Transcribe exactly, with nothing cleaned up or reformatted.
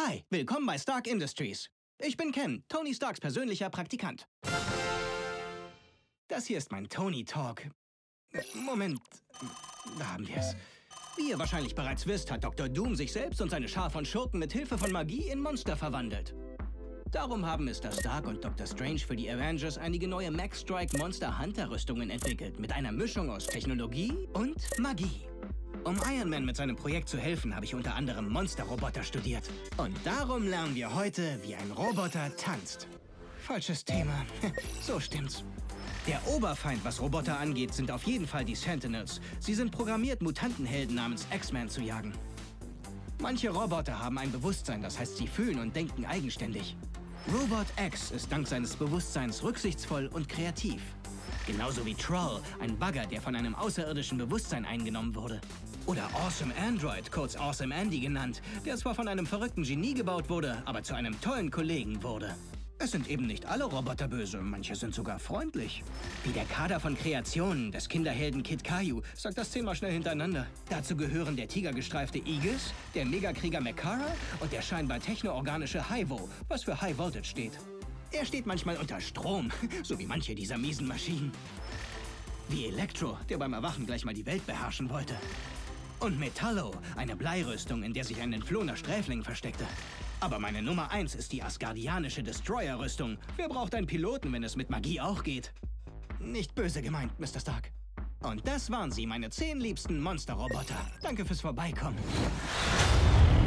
Hi, willkommen bei Stark Industries. Ich bin Ken, Tony Starks persönlicher Praktikant. Das hier ist mein Tony Talk. Moment, da haben wir es. Wie ihr wahrscheinlich bereits wisst, hat Doktor Doom sich selbst und seine Schar von Schurken mit Hilfe von Magie in Monster verwandelt. Darum haben Mister Stark und Doktor Strange für die Avengers einige neue Max Strike Monster Hunter Rüstungen entwickelt, mit einer Mischung aus Technologie und Magie. Um Iron Man mit seinem Projekt zu helfen, habe ich unter anderem Monsterroboter studiert. Und darum lernen wir heute, wie ein Roboter tanzt. Falsches Thema. So stimmt's. Der Oberfeind, was Roboter angeht, sind auf jeden Fall die Sentinels. Sie sind programmiert, Mutantenhelden namens X-Men zu jagen. Manche Roboter haben ein Bewusstsein, das heißt, sie fühlen und denken eigenständig. Robot X ist dank seines Bewusstseins rücksichtsvoll und kreativ. Genauso wie Troll, ein Bagger, der von einem außerirdischen Bewusstsein eingenommen wurde. Oder Awesome Android, kurz Awesome Andy genannt, der zwar von einem verrückten Genie gebaut wurde, aber zu einem tollen Kollegen wurde. Es sind eben nicht alle Roboter böse, manche sind sogar freundlich. Wie der Kader von Kreationen des Kinderhelden Kid Caillou, sagt das zehnmal schnell hintereinander. Dazu gehören der tigergestreifte Aegis, der Megakrieger Mekara und der scheinbar technoorganische Hi-Vo, was für High Voltage steht. Er steht manchmal unter Strom, so wie manche dieser miesen Maschinen. Wie Elektro, der beim Erwachen gleich mal die Welt beherrschen wollte. Und Metallo, eine Bleirüstung, in der sich ein entflohener Sträfling versteckte. Aber meine Nummer eins ist die asgardianische Destroyer-Rüstung. Wer braucht einen Piloten, wenn es mit Magie auch geht? Nicht böse gemeint, Mister Stark. Und das waren sie, meine zehn liebsten Monsterroboter. Danke fürs Vorbeikommen.